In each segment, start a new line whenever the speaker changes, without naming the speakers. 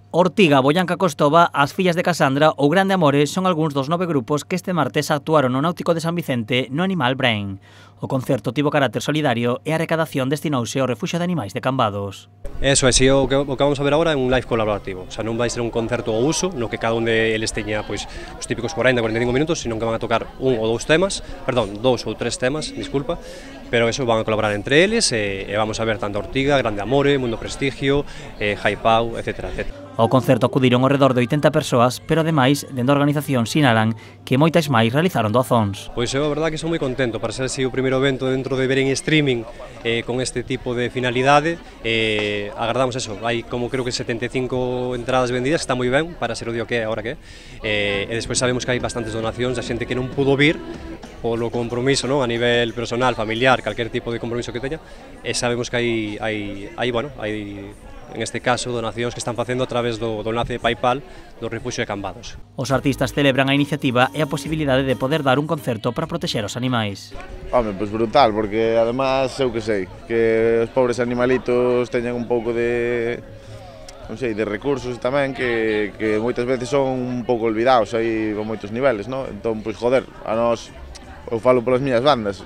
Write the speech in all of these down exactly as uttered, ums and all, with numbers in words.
Ortiga, Boyanca Costova, As Fillas de Casandra ou Grande Amore son algúns dos nove grupos que este martes actuaron no Náutico de San Vicente no Animal Brain. O concerto tivo carácter solidario e a recadación destinouse ao Refuxio de Animais de Cambados.
Eso é, si, o, que, o que vamos a ver agora é un live colaborativo, o sea, non vai ser un concerto ao uso, no que cada un deles teña pois, os típicos corenta a cuarenta e cinco minutos, sino que van a tocar un ou dous temas, perdón, dous ou tres temas, disculpa, pero eso van a colaborar entre eles e, e vamos a ver tanto Ortiga, Grande Amore, Mundo Prestigio, eh, Hi-Pau, etcétera, etcétera.
Ao concerto acudiron ao redor de oitenta persoas, pero ademais, dende a organización sinalan que moitas máis realizaron doazóns.
Pois eu a verdade que son moi contento para ser así o primeiro evento dentro de ver en streaming eh, con este tipo de finalidade. Eh, agardamos eso, hai como creo que setenta e cinco entradas vendidas, que está moi ben para ser o día que é, agora que é. Eh, e despois sabemos que hai bastantes donacións da xente que non pudo vir polo compromiso, non, a nivel personal, familiar, calquer tipo de compromiso que teña, e sabemos que hai, hai, hai bueno, hai en este caso, donacións que están facendo a través do, do enlace de PayPal do Refuxio de Cambados.
Os artistas celebran a iniciativa e a posibilidade de poder dar un concerto para protexer os animais.
Home, pois brutal, porque además eu que sei, que os pobres animalitos teñan un pouco de, non sei, de recursos tamén que, que moitas veces son un pouco olvidados aí con moitos niveles, non? Entón, pois joder, a nós, eu falo polas miñas bandas,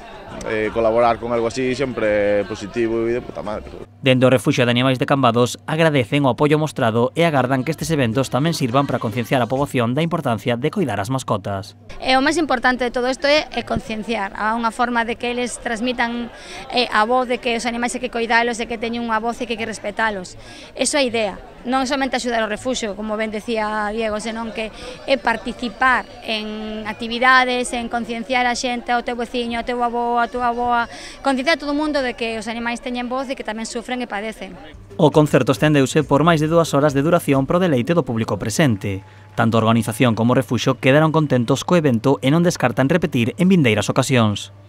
Eh, colaborar con algo así sempre é positivo e de puta madre.
Dende o Refuxio de Animais de Cambados agradecen o apoio mostrado e agardan que estes eventos tamén sirvan para concienciar a poboación da importancia de coidar as mascotas.
E o máis importante de todo isto é, é concienciar, a unha forma de que eles transmitan eh, a voz de que os animais hai que coidalos, de que teñen unha voz e que hai que respetalos. Eso é a idea. Non somente axudar ao refuxio, como ben decía Diego, senón que é participar en actividades, en concienciar a xente, ao teu veciño, ao teu avó, a túa avoa, concienciar a todo o mundo de que os animais teñen voz e que tamén sufren e padecen.
O concerto estendeuse por máis de dúas horas de duración pro deleite do público presente. Tanto a organización como o refuxio quedaron contentos co evento e non descartan repetir en vindeiras ocasións.